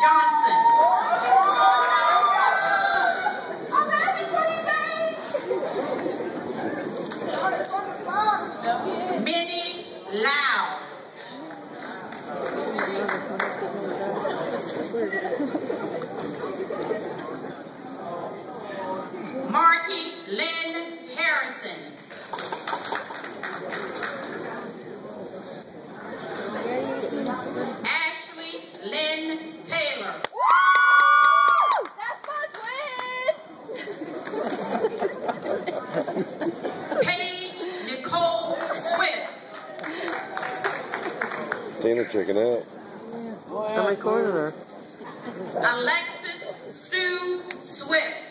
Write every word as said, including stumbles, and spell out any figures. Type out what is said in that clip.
Johnson. Minnie Lau. Marky Lynn Harrison. Ashley Lynn Taylor. Woo! That's my twin! Paige Nicole Swift. Tina checking out. I'm recording her. Alexis Sue Swift.